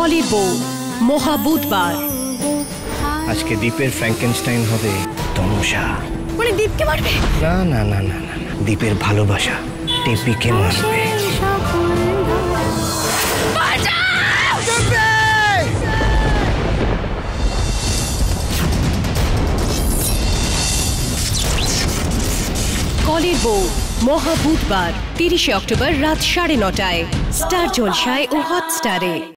কলির বউ মহা বুধবার। আজকে দীপের ফ্র্যাঙ্কেনস্টাইন হবে তনুষা। মানে দীপকে মারবে? না না না না না, দীপের ভালোবাসা টেপিকে মারবে। কলির বউ মহা বুধবার 30 অক্টোবর রাত 9:30টায় স্টার জলসায় ও হটস্টারে।